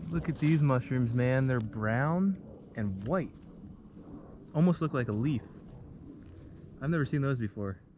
Look at these mushrooms, man. They're brown and white. Almost look like a leaf. I've never seen those before.